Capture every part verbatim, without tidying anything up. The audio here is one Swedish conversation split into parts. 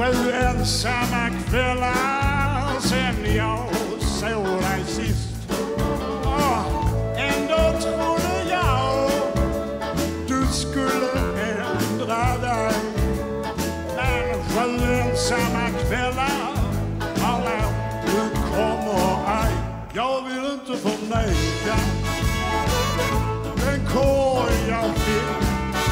Sju ensamma kvällar sen jag såg dig sist. Och ändå trodde jag du skulle ändra dig. Men sju ensamma kvällar har lärt du kommer ej. Jag vill inte förneka den korg jag fick.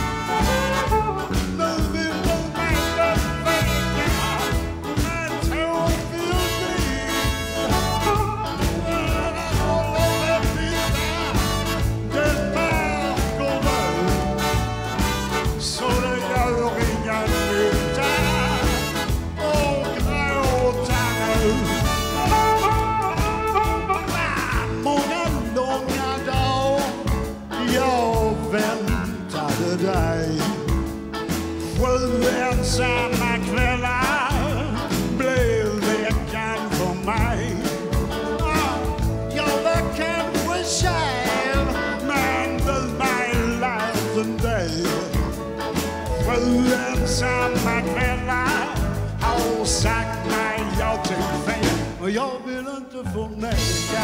Dig. Sju ensamma kvällar blev veckan för mig. Jag var kanske kär, men du mig lärt dig. Sju ensamma kvällar har sagt mig jag tog fel. Och jag vill inte förneka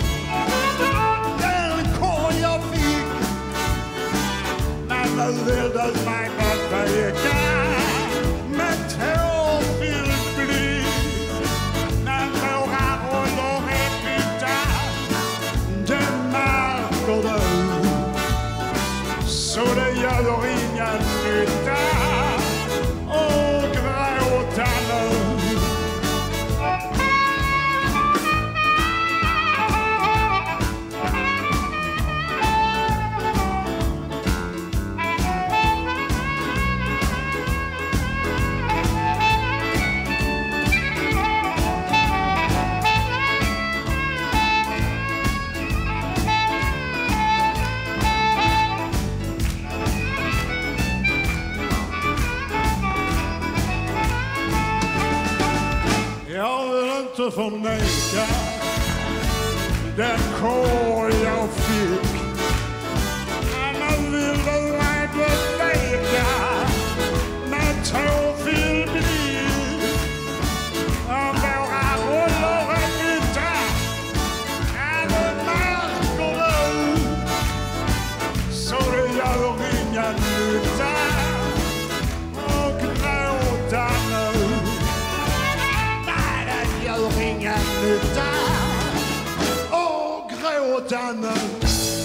den korg jag fick. Nu vill du mig beveka med tårfylld blick. När våra roller är bytta, det märker du. Så det gör ingen nytta och gråta nu. Jag vill inte förneka den korg jag fick. Men vill du mig beveka med tårfylld blick. Om våra roller är bytta, ja, det märker du. Så det gör ingen nytta och gråta nu. Ingen nytta och gråta nu.